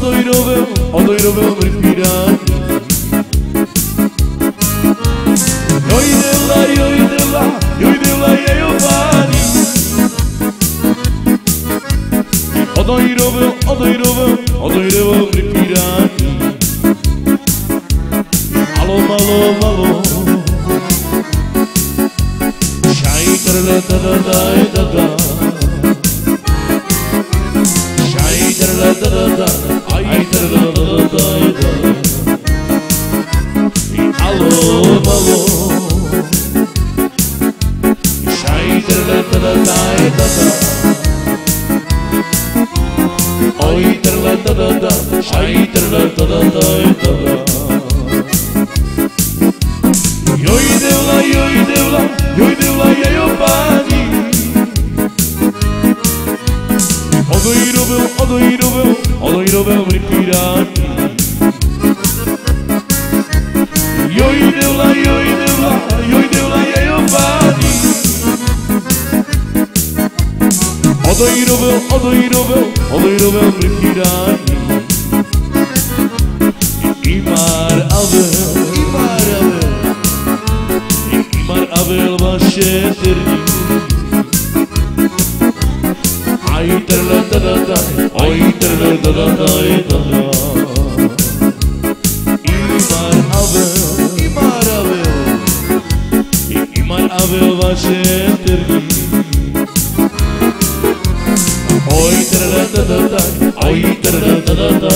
odoirovel respirando. Joj de la je opani. Odoirovel respirando. Malo, shai tarla da. Shai tarla da, ai tarla da. Malo, shai tarla da. Oi tarla da, shai tarla da. Joj de la je opani. Odoirovel respirando. Joj de la je opani. Odoirovel respirando. Imar Avel vaše trní. Aj trla da, oj trla da. Imar Avel vaše trní. Oj trla da, oj trla da.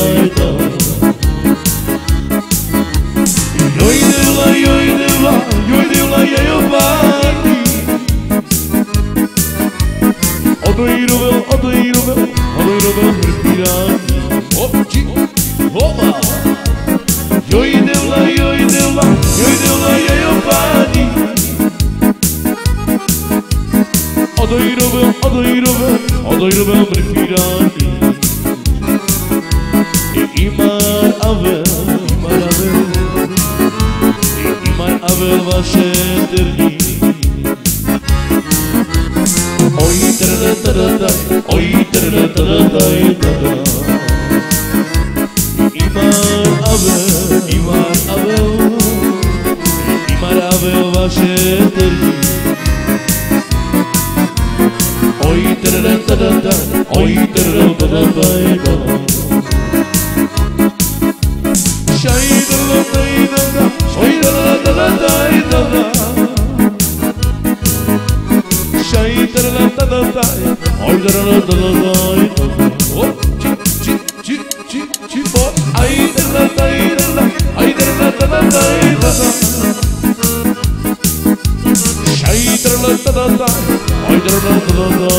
Joj de la je opani. Odoirovel respirando. Opa! Joj de la je opani. Odoirovel respirando. Imar Avel vaše trní. Oj trla da. Imar Avel vaše trní. Oj trla da. Shai trla da. Shai trla da. Oj trla da. Bo. Ai trla da. Shai trla da. Oj trla da.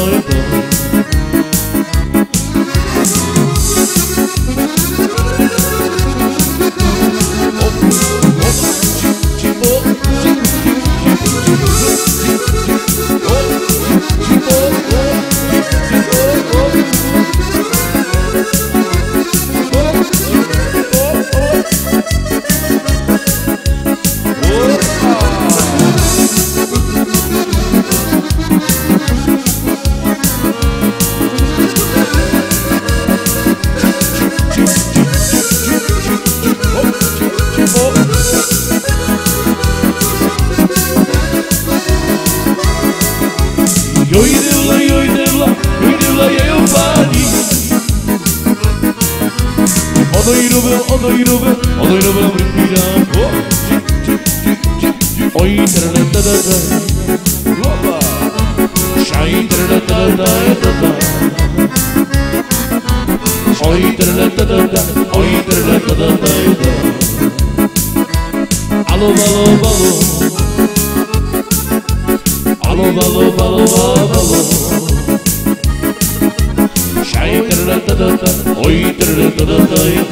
Joj de la je opani. Odoirovel respirando. Oj trla da. Shai trla da. Oj trla da. Alo. Shai trla da. Oj trla da.